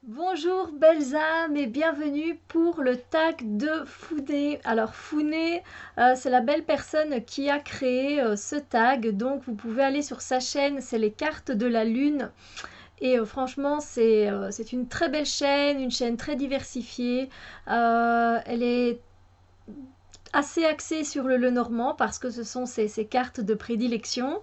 Bonjour belles âmes et bienvenue pour le tag de Founé. Alors Founé, c'est la belle personne qui a créé ce tag, donc vous pouvez aller sur sa chaîne, c'est les cartes de la lune. Et franchement, c'est une très belle chaîne, une chaîne très diversifiée. Elle est assez axée sur le Lenormand parce que ce sont ses cartes de prédilection.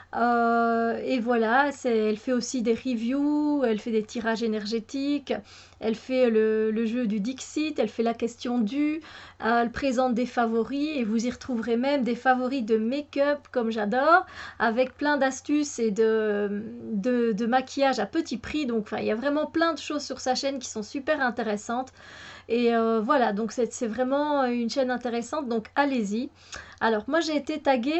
Et voilà, elle fait aussi des reviews, elle fait des tirages énergétiques, elle fait le jeu du Dixit, elle fait la question du, elle présente des favoris et vous y retrouverez même des favoris de make-up comme j'adore, avec plein d'astuces et de maquillage à petit prix. Donc il y a vraiment plein de choses sur sa chaîne qui sont super intéressantes. Et voilà, donc c'est vraiment une chaîne intéressante, donc allez-y. Alors moi j'ai été taguée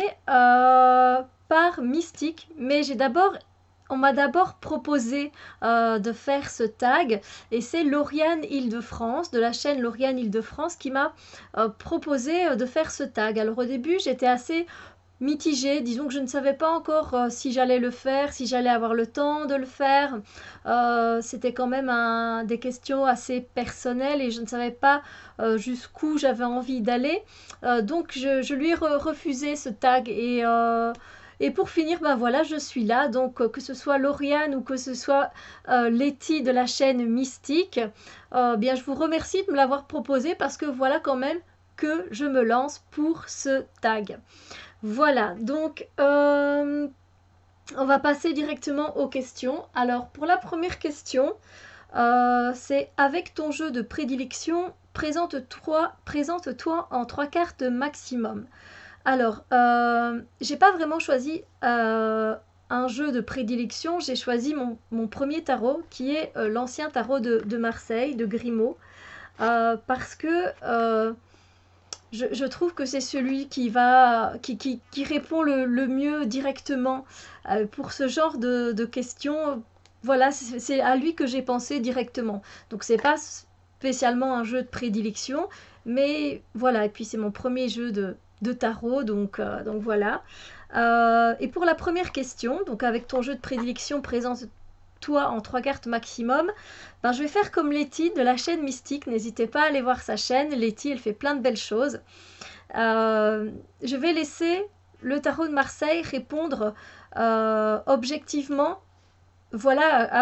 par Mystique, mais on m'a d'abord proposé de faire ce tag, et c'est Lauriane Île-de-France, de la chaîne Lauriane Île-de-France, qui m'a proposé de faire ce tag. Alors au début j'étais assez mitigée, disons que je ne savais pas encore si j'allais le faire, si j'allais avoir le temps de le faire. C'était quand même des questions assez personnelles et je ne savais pas jusqu'où j'avais envie d'aller. Donc je lui ai refusé ce tag et pour finir, ben voilà, je suis là. Donc que ce soit Lauriane ou que ce soit Letty de la chaîne Mystique, bien je vous remercie de me l'avoir proposé parce que voilà quand même que je me lance pour ce tag. Voilà, donc on va passer directement aux questions. Alors pour la première question, c'est avec ton jeu de prédilection, présente-toi en 3 cartes maximum. Alors, j'ai pas vraiment choisi un jeu de prédilection, j'ai choisi mon premier tarot qui est l'ancien tarot de Marseille, de Grimaud, parce que je trouve que c'est celui qui répond le mieux directement pour ce genre de questions. Voilà, c'est à lui que j'ai pensé directement. Donc c'est pas spécialement un jeu de prédilection, mais voilà. Et puis c'est mon premier jeu de tarot, donc voilà. Et pour la première question, donc avec ton jeu de prédilection présente-toi en 3 cartes maximum, ben, je vais faire comme Letty de la chaîne Mystique. N'hésitez pas à aller voir sa chaîne. Letty, elle fait plein de belles choses. Je vais laisser le tarot de Marseille répondre objectivement, voilà,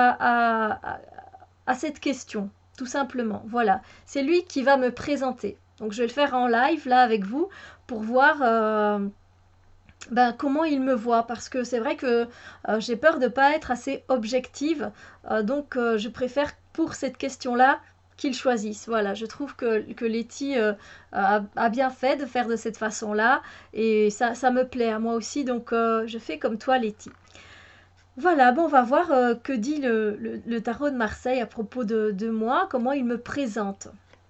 à cette question, tout simplement. Voilà, c'est lui qui va me présenter. Donc je vais le faire en live là avec vous pour voir ben, comment il me voit, parce que c'est vrai que j'ai peur de ne pas être assez objective, donc je préfère pour cette question-là qu'il choisisse. Voilà, je trouve que Letty a bien fait de faire de cette façon-là, et ça me plaît à moi aussi, donc je fais comme toi, Letty. Voilà, bon, on va voir que dit le tarot de Marseille à propos de moi, comment il me présente.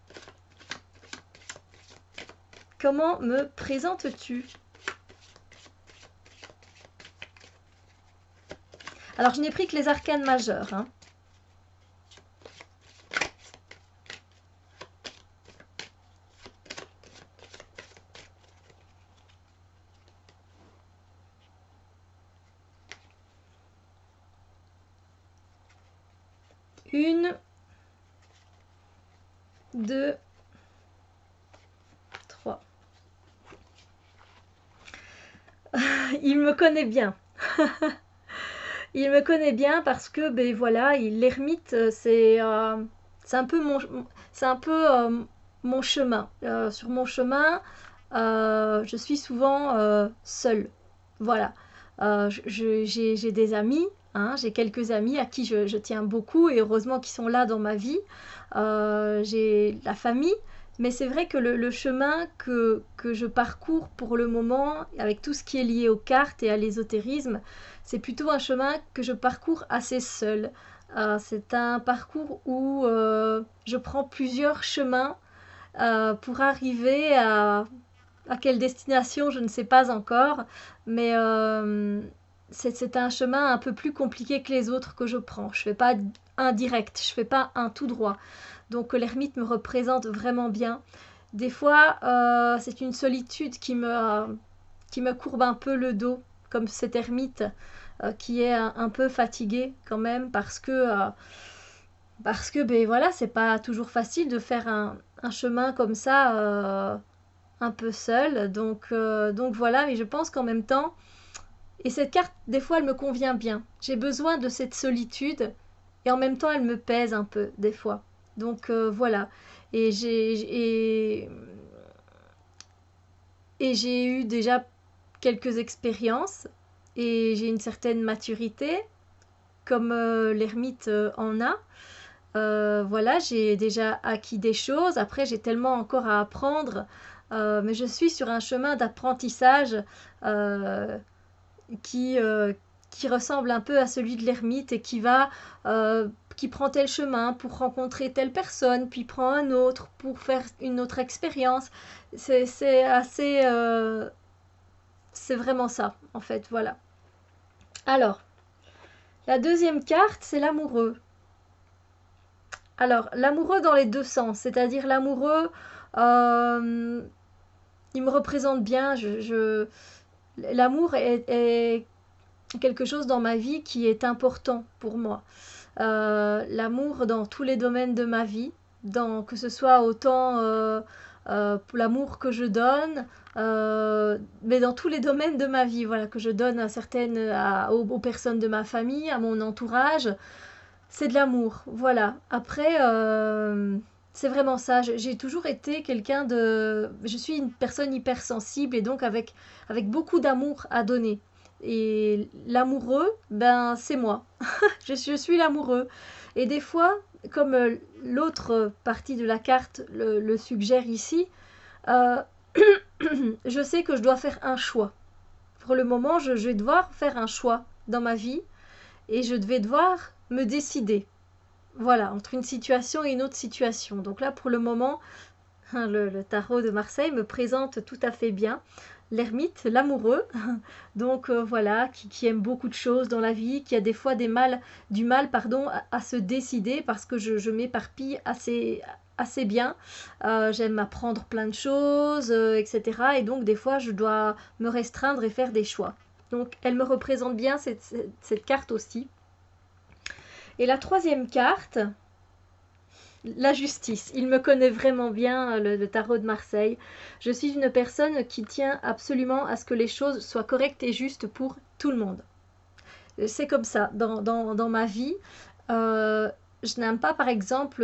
Comment me présentes-tu? Alors, je n'ai pris que les arcanes majeures, hein. Une, deux, trois. Il me connaît bien. Il me connaît bien parce que, ben voilà, l'ermite, c'est un peu c'est un peu mon chemin. Sur mon chemin, je suis souvent seule. Voilà. J'ai des amis, hein, j'ai quelques amis à qui je tiens beaucoup et heureusement qu'ils sont là dans ma vie. J'ai la famille, mais c'est vrai que le chemin que je parcours pour le moment, avec tout ce qui est lié aux cartes et à l'ésotérisme, c'est plutôt un chemin que je parcours assez seul. C'est un parcours où je prends plusieurs chemins pour arriver à quelle destination, je ne sais pas encore, mais c'est un chemin un peu plus compliqué que les autres que je prends. Je ne fais pas un direct, je ne fais pas un tout droit. Donc l'ermite me représente vraiment bien. Des fois, c'est une solitude qui me courbe un peu le dos, comme cet ermite qui est un peu fatigué quand même, parce que parce que ben voilà, c'est pas toujours facile de faire un chemin comme ça un peu seul. Donc voilà, mais je pense qu'en même temps, et cette carte, des fois, elle me convient bien. J'ai besoin de cette solitude et en même temps, elle me pèse un peu, des fois. Donc voilà. Et j'ai eu déjà quelques expériences et j'ai une certaine maturité, comme l'ermite en a. Voilà, j'ai déjà acquis des choses. Après, j'ai tellement encore à apprendre. Mais je suis sur un chemin d'apprentissage euh, qui, euh, qui ressemble un peu à celui de l'ermite et qui prend tel chemin pour rencontrer telle personne, puis prend un autre pour faire une autre expérience. C'est assez... c'est vraiment ça, en fait, voilà. Alors, la deuxième carte, c'est l'amoureux. Alors, l'amoureux dans les deux sens, c'est-à-dire l'amoureux, euh, il me représente bien. L'amour est quelque chose dans ma vie qui est important pour moi. L'amour dans tous les domaines de ma vie, que ce soit autant pour l'amour que je donne, mais dans tous les domaines de ma vie, voilà, que je donne aux personnes de ma famille, à mon entourage, c'est de l'amour, voilà. Après, c'est vraiment ça. J'ai toujours été quelqu'un de... Je suis une personne hypersensible et donc avec beaucoup d'amour à donner. Et l'amoureux, ben c'est moi. Je suis l'amoureux. Et des fois, comme l'autre partie de la carte le suggère ici, euh, je sais que je dois faire un choix. Pour le moment, je vais devoir faire un choix dans ma vie et je vais devoir me décider. Voilà, entre une situation et une autre situation. Donc là, pour le moment, le tarot de Marseille me présente tout à fait bien l'ermite, l'amoureux, donc voilà, qui aime beaucoup de choses dans la vie, qui a des fois du mal pardon, à se décider parce que je m'éparpille assez bien. J'aime apprendre plein de choses, etc. Et donc des fois, je dois me restreindre et faire des choix. Donc elle me représente bien cette carte aussi. Et la troisième carte, la justice. Il me connaît vraiment bien, le tarot de Marseille. Je suis une personne qui tient absolument à ce que les choses soient correctes et justes pour tout le monde. C'est comme ça. Dans ma vie, euh, je n'aime pas, par exemple,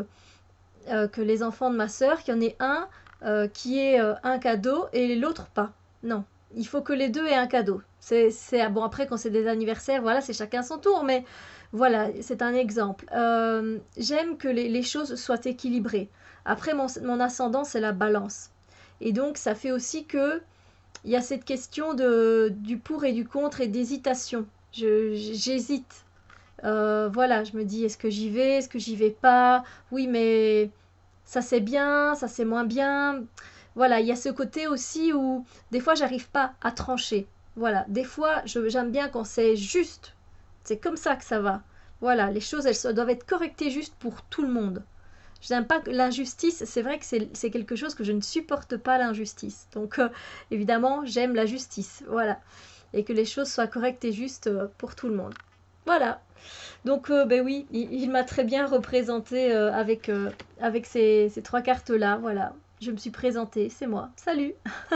que les enfants de ma sœur, qu'il y en ait un qui ait un cadeau et l'autre pas. Non. Il faut que les deux aient un cadeau. Bon, après, quand c'est des anniversaires, voilà, c'est chacun son tour, mais voilà, c'est un exemple. J'aime que les choses soient équilibrées. Après, mon ascendant, c'est la balance. Et donc, ça fait aussi que il y a cette question du pour et du contre et d'hésitation. J'hésite. Voilà, je me dis, est-ce que j'y vais, est-ce que j'y vais pas? Oui, mais ça c'est bien, ça c'est moins bien. Voilà, il y a ce côté aussi où des fois j'arrive pas à trancher. Voilà, des fois j'aime bien quand c'est juste. C'est comme ça que ça va. Voilà, les choses doivent être correctes et justes pour tout le monde. Je n'aime pas l'injustice, c'est vrai que c'est quelque chose que je ne supporte pas, l'injustice. Donc évidemment, j'aime la justice, voilà. Et que les choses soient correctes et justes pour tout le monde. Voilà. Donc ben oui, il m'a très bien représenté avec ces trois cartes-là, voilà. Je me suis présentée, c'est moi. Salut.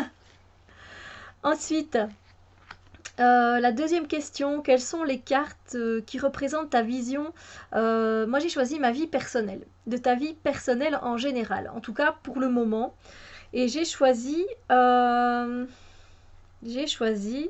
Ensuite, la deuxième question, quelles sont les cartes qui représentent ta vision? Moi, j'ai choisi ma vie personnelle, de ta vie personnelle en général, en tout cas pour le moment. Et j'ai choisi... j'ai choisi...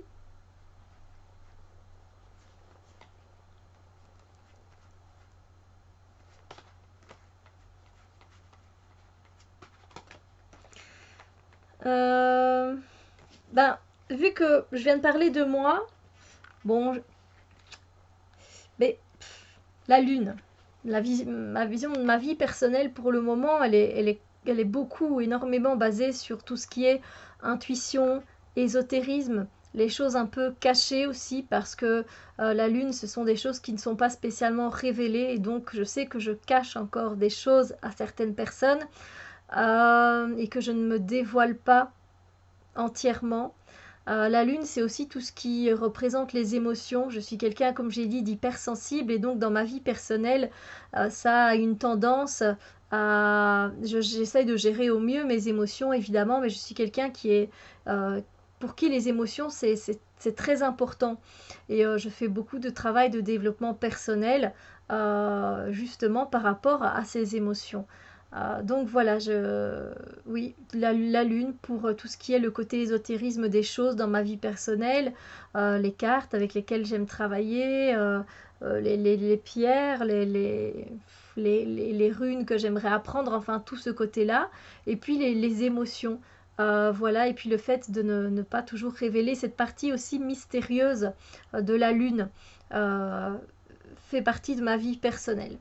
euh, ben, vu que je viens de parler de moi, bon, mais la lune, ma vision de ma vie personnelle pour le moment, elle est beaucoup, énormément basée sur tout ce qui est intuition, ésotérisme, les choses un peu cachées aussi, parce que la lune, ce sont des choses qui ne sont pas spécialement révélées, et donc je sais que je cache encore des choses à certaines personnes, et que je ne me dévoile pas entièrement. La lune, c'est aussi tout ce qui représente les émotions. Je suis quelqu'un, comme j'ai dit, d'hypersensible et donc dans ma vie personnelle, ça a une tendance à... J'essaye de gérer au mieux mes émotions, évidemment, mais je suis quelqu'un qui est... pour qui les émotions, c'est très important. Et je fais beaucoup de travail de développement personnel, justement par rapport à ces émotions. Donc voilà, oui, la lune pour tout ce qui est le côté ésotérisme des choses dans ma vie personnelle, les cartes avec lesquelles j'aime travailler, les pierres, les runes que j'aimerais apprendre, enfin tout ce côté-là, et puis les émotions. Voilà, et puis le fait de ne pas toujours révéler cette partie aussi mystérieuse de la lune fait partie de ma vie personnelle.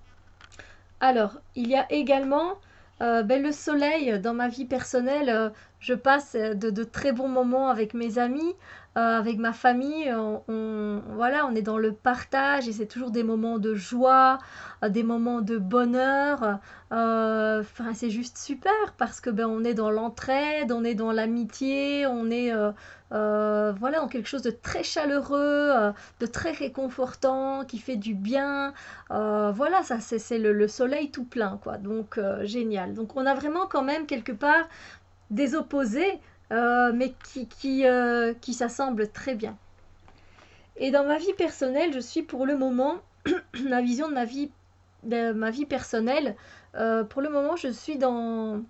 Alors, il y a également le soleil dans ma vie personnelle. Je passe de très bons moments avec mes amis, avec ma famille. Voilà, on est dans le partage et c'est toujours des moments de joie, des moments de bonheur. Enfin, c'est juste super parce que on est dans l'entraide, on est dans l'amitié, on est voilà, dans quelque chose de très chaleureux, de très réconfortant, qui fait du bien. Voilà, ça c'est le soleil tout plein, quoi. Donc génial. Donc on a vraiment quand même quelque part des opposés, mais qui s'assemblent très bien. Et dans ma vie personnelle, je suis pour le moment, la vision de ma vie personnelle, pour le moment, je suis dans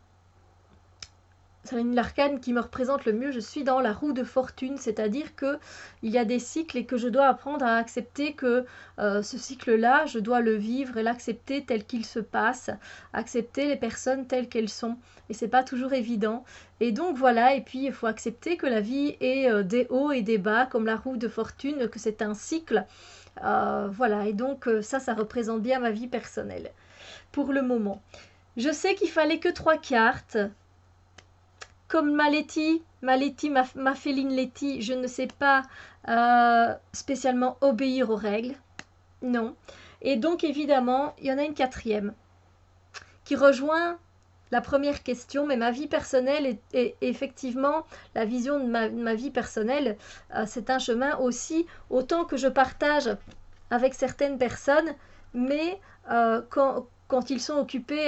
c'est l'arcane qui me représente le mieux, je suis dans la roue de fortune, c'est-à-dire que il y a des cycles et que je dois apprendre à accepter que ce cycle-là, je dois le vivre et l'accepter tel qu'il se passe, accepter les personnes telles qu'elles sont. Et c'est pas toujours évident. Et donc voilà, et puis il faut accepter que la vie est des hauts et des bas, comme la roue de fortune, que c'est un cycle. Voilà, et donc ça représente bien ma vie personnelle, pour le moment. Je sais qu'il fallait que 3 cartes. Comme ma féline Letty, je ne sais pas spécialement obéir aux règles. Non. Et donc, évidemment, il y en a une quatrième qui rejoint la première question, mais ma vie personnelle est effectivement la vision de ma vie personnelle. C'est un chemin aussi, autant que je partage avec certaines personnes, mais quand ils sont occupés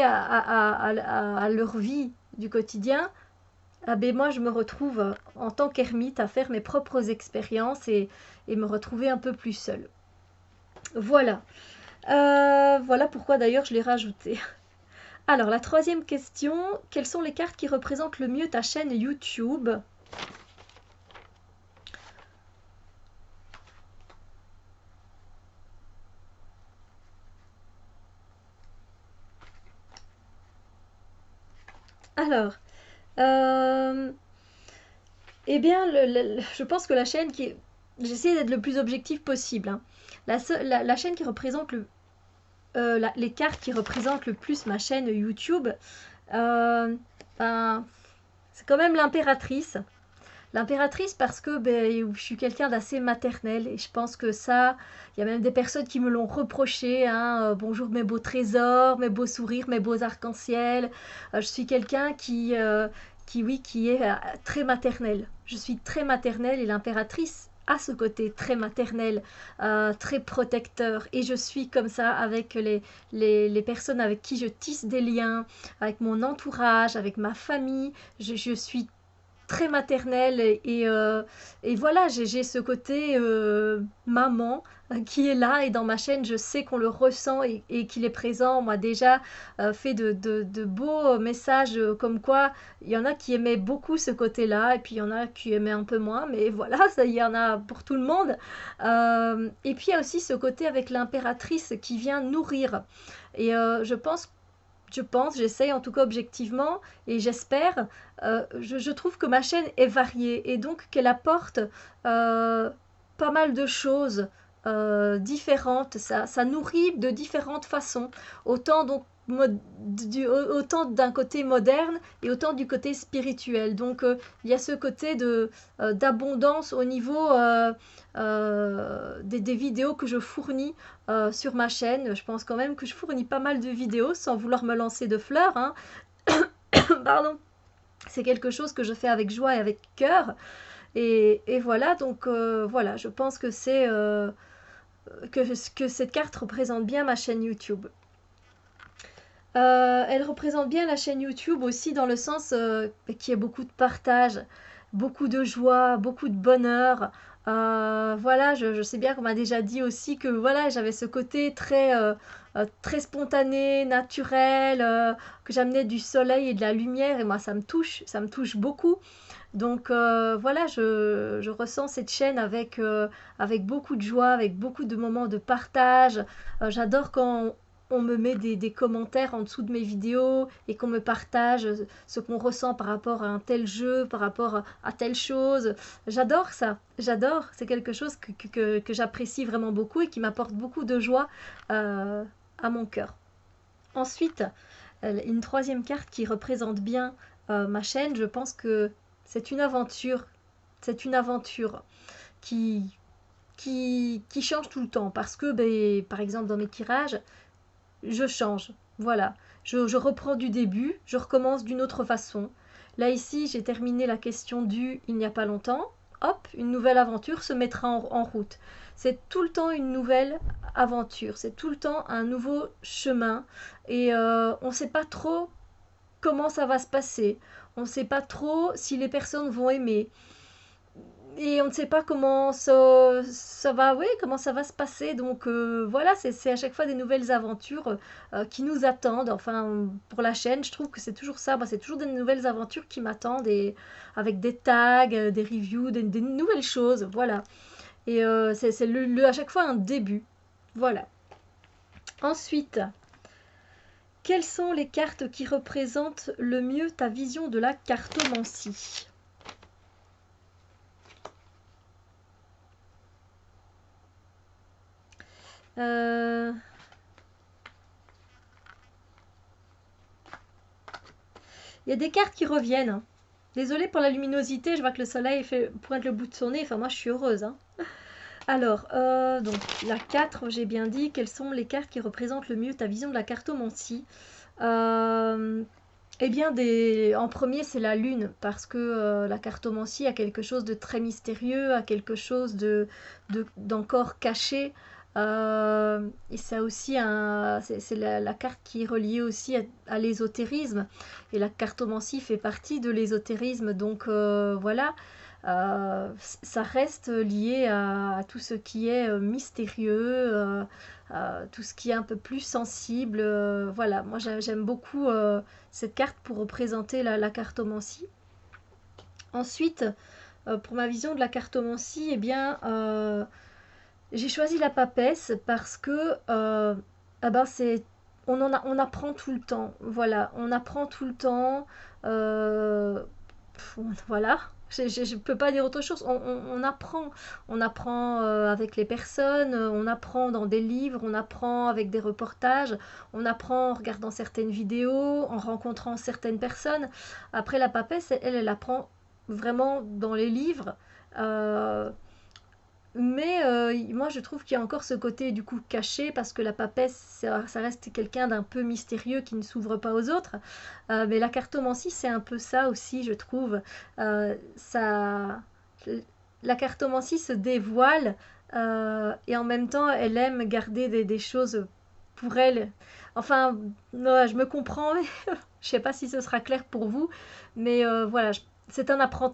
à leur vie du quotidien, ah ben moi, je me retrouve en tant qu'ermite à faire mes propres expériences et me retrouver un peu plus seule. Voilà. Voilà pourquoi d'ailleurs je l'ai rajouté. Alors, la troisième question, quelles sont les cartes qui représentent le mieux ta chaîne YouTube? Alors, eh bien, je pense que la chaîne qui... J'essaie d'être le plus objectif possible, hein. La chaîne qui représente les cartes qui représentent le plus ma chaîne YouTube, ben, c'est quand même l'impératrice. L'impératrice parce que je suis quelqu'un d'assez maternel et je pense que ça, il y a même des personnes qui me l'ont reproché, hein, bonjour mes beaux trésors, mes beaux sourires, mes beaux arcs-en-ciel. Je suis quelqu'un oui, qui est très maternel. Je suis très maternelle et l'impératrice a ce côté très maternel, très protecteur. Et je suis comme ça avec les personnes avec qui je tisse des liens, avec mon entourage, avec ma famille. Je suis très maternelle et voilà, j'ai ce côté maman qui est là et dans ma chaîne je sais qu'on le ressent et qu'il est présent. Moi déjà fait de beaux messages comme quoi il y en a qui aimaient beaucoup ce côté là et puis il y en a qui aimaient un peu moins, mais voilà, ça, il y en a pour tout le monde. Et puis il y a aussi ce côté avec l'impératrice qui vient nourrir et j'essaye en tout cas objectivement et j'espère, je trouve que ma chaîne est variée et donc qu'elle apporte pas mal de choses différentes, ça nourrit de différentes façons, autant donc autant d'un côté moderne et autant du côté spirituel. Donc il y a ce côté d'abondance au niveau des vidéos que je fournis sur ma chaîne. Je pense quand même que je fournis pas mal de vidéos sans vouloir me lancer de fleurs, hein. Pardon. C'est quelque chose que je fais avec joie et avec cœur. Et voilà, donc voilà, je pense que que cette carte représente bien ma chaîne YouTube. Elle représente bien la chaîne YouTube aussi dans le sens qu'il y a beaucoup de partage, beaucoup de joie, beaucoup de bonheur. Voilà, je sais bien qu'on m'a déjà dit aussi que voilà, j'avais ce côté très spontané, naturel, que j'amenais du soleil et de la lumière et moi ça me touche beaucoup. Donc voilà, je ressens cette chaîne avec beaucoup de joie, avec beaucoup de moments de partage. J'adore quand on me met des commentaires en dessous de mes vidéos et qu'on me partage ce qu'on ressent par rapport à un tel jeu, par rapport à telle chose. J'adore ça, j'adore. C'est quelque chose que j'apprécie vraiment beaucoup et qui m'apporte beaucoup de joie euh, à mon cœur. Ensuite, une troisième carte qui représente bien ma chaîne, je pense que c'est une aventure. C'est une aventure qui, qui change tout le temps parce que, ben, par exemple, dans mes tirages, je change. Voilà. Je reprends du début, je recommence d'une autre façon. Là, ici, j'ai terminé la question du il n'y a pas longtemps. Hop, une nouvelle aventure se mettra en route. C'est tout le temps une nouvelle aventure, c'est tout le temps un nouveau chemin. Et on ne sait pas trop comment ça va se passer. On ne sait pas trop si les personnes vont aimer. Et on ne sait pas comment ça va, oui, comment ça va se passer. Donc voilà, c'est à chaque fois des nouvelles aventures qui nous attendent. Enfin, pour la chaîne, je trouve que c'est toujours ça. Moi, c'est toujours des nouvelles aventures qui m'attendent et avec des tags, des reviews, des nouvelles choses. Voilà. Et c'est à chaque fois un début. Voilà. Ensuite, quelles sont les cartes qui représentent le mieux ta vision de la cartomancie? Euh, Il y a des cartes qui reviennent, hein. Désolée pour la luminosité, je vois que le soleil pointe le bout de son nez. Enfin, moi, je suis heureuse, hein. Alors, donc, la 4, j'ai bien dit. Quelles sont les cartes qui représentent le mieux ta vision de la cartomancie? Eh bien, en premier, c'est la lune, parce que la cartomancie a quelque chose de très mystérieux, a quelque chose d'encore caché. Et ça aussi, c'est la carte qui est reliée aussi à l'ésotérisme. Et la cartomancie fait partie de l'ésotérisme. Donc voilà, ça reste lié à tout ce qui est mystérieux, tout ce qui est un peu plus sensible. Voilà, moi j'aime beaucoup cette carte pour représenter la cartomancie. Ensuite, pour ma vision de la cartomancie, eh bien, j'ai choisi la papesse parce que ah ben on apprend tout le temps. Voilà, on apprend tout le temps. euh, voilà, je ne peux pas dire autre chose. On apprend avec les personnes, on apprend dans des livres, on apprend avec des reportages, on apprend en regardant certaines vidéos, en rencontrant certaines personnes. Après, la papesse, elle apprend vraiment dans les livres. Euh, mais moi, je trouve qu'il y a encore ce côté du coup caché parce que la papesse, ça reste quelqu'un d'un peu mystérieux qui ne s'ouvre pas aux autres. Mais la cartomancie, c'est un peu ça aussi, je trouve. Ça, la cartomancie se dévoile et en même temps, elle aime garder des choses pour elle. Enfin, non, je me comprends, mais je sais pas si ce sera clair pour vous, mais voilà, c'est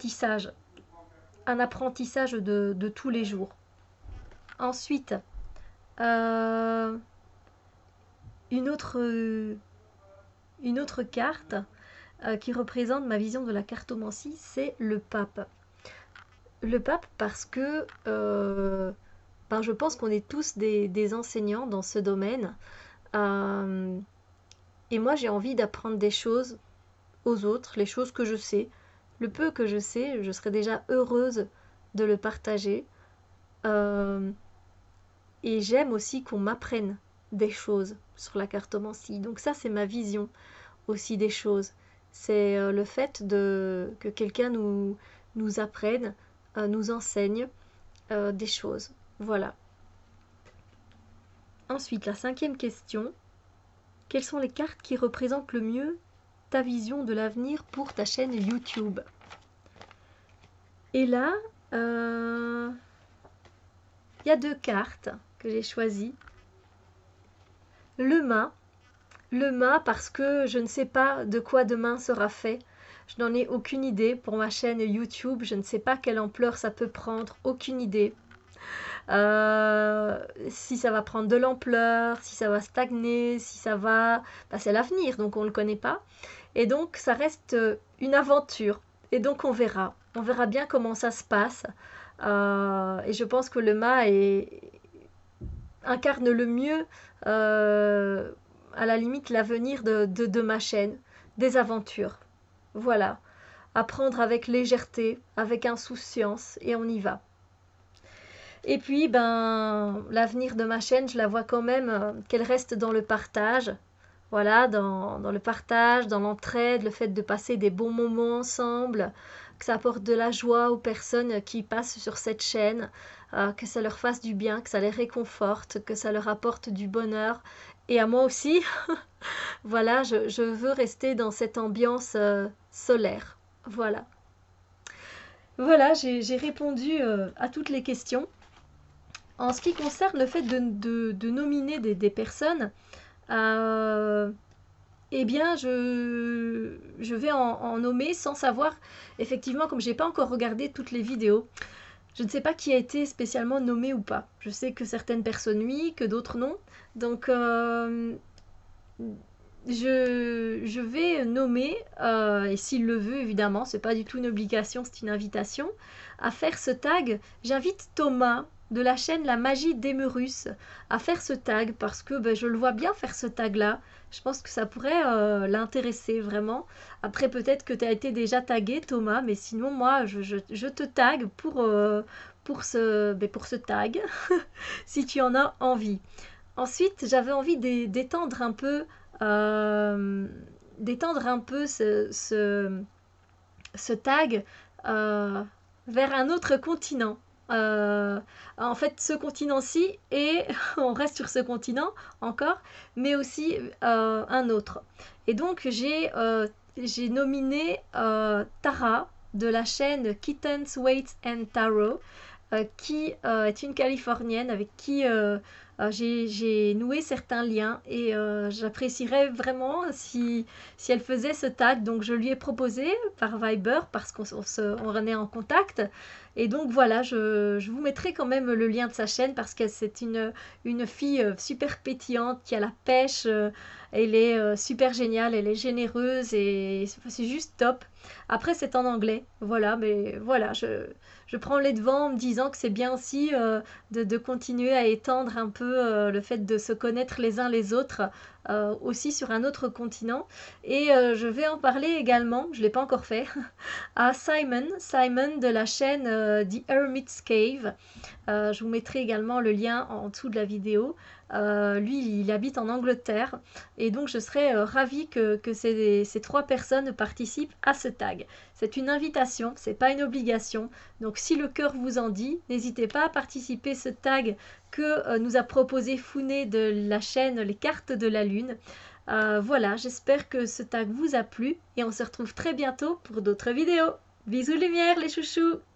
un apprentissage de tous les jours. Ensuite, euh, une autre, une autre carte qui représente ma vision de la cartomancie, c'est le pape. Le pape parce que ben, je pense qu'on est tous des enseignants dans ce domaine. Euh, et moi, j'ai envie d'apprendre des choses aux autres, les choses que je sais. Le peu que je sais, je serais déjà heureuse de le partager. Euh, Et j'aime aussi qu'on m'apprenne des choses sur la cartomancie. Donc ça, c'est ma vision aussi des choses. C'est le fait que quelqu'un nous apprenne, nous enseigne des choses. Voilà. Ensuite, la cinquième question. Quelles sont les cartes qui représentent le mieux ta vision de l'avenir pour ta chaîne YouTube? Et là, il y a deux cartes que j'ai choisies. Le mât. Le mât parce que je ne sais pas de quoi demain sera fait. Je n'en ai aucune idée pour ma chaîne YouTube. Je ne sais pas quelle ampleur ça peut prendre. Aucune idée. Si ça va prendre de l'ampleur, si ça va stagner, si ça va... Bah, c'est l'avenir, donc on ne le connaît pas. Et donc ça reste une aventure. Et donc on verra. On verra bien comment ça se passe. Et je pense que le mât incarne le mieux, à la limite, l'avenir de ma chaîne. Des aventures. Voilà. Apprendre avec légèreté, avec insouciance, et on y va. Et puis, ben, l'avenir de ma chaîne, je la vois quand même qu'elle reste dans le partage. Voilà, dans le partage, dans l'entraide, le fait de passer des bons moments ensemble, que ça apporte de la joie aux personnes qui passent sur cette chaîne, que ça leur fasse du bien, que ça les réconforte, que ça leur apporte du bonheur. Et à moi aussi, voilà, je veux rester dans cette ambiance solaire. Voilà. Voilà, j'ai répondu à toutes les questions. En ce qui concerne le fait de nominer des personnes, euh, eh bien, je vais en nommer sans savoir, effectivement, comme j'ai pas encore regardé toutes les vidéos, je ne sais pas qui a été spécialement nommé ou pas. Je sais que certaines personnes oui, que d'autres non. Donc, je vais nommer, et s'il le veut évidemment, c'est pas du tout une obligation, c'est une invitation, à faire ce tag. J'invite Thomas de la chaîne La Magie d'Emerus à faire ce tag parce que ben, je le vois bien faire ce tag là. Je pense que ça pourrait l'intéresser vraiment. Après peut-être que tu as été déjà tagué Thomas, mais sinon moi je te tag pour ce tag si tu en as envie. Ensuite, j'avais envie euh, d'étendre un peu ce tag euh, vers un autre continent. En fait, ce continent-ci, et on reste sur ce continent encore, mais aussi un autre. Et donc, j'ai nominé Tara de la chaîne Kittens, Weights and Tarot, qui est une Californienne avec qui j'ai noué certains liens et j'apprécierais vraiment si elle faisait ce tag. Donc je lui ai proposé par Viber parce on est en contact. Et donc voilà, je vous mettrai quand même le lien de sa chaîne parce que c'est une fille super pétillante qui a la pêche. Elle est super géniale, elle est généreuse et c'est juste top. Après c'est en anglais, voilà, mais voilà, je prends les devants en me disant que c'est bien aussi de continuer à étendre un peu le fait de se connaître les uns les autres aussi sur un autre continent. Et je vais en parler également, je ne l'ai pas encore fait, à Simon de la chaîne The Hermit's Cave. Je vous mettrai également le lien en dessous de la vidéo. Lui, il habite en Angleterre et donc je serais ravie que ces trois personnes participent à ce tag. C'est une invitation, c'est pas une obligation. Donc si le cœur vous en dit, n'hésitez pas à participer à ce tag que nous a proposé Founé de la chaîne Les Cartes de la Lune. Voilà, j'espère que ce tag vous a plu et on se retrouve très bientôt pour d'autres vidéos. Bisous lumière les chouchous!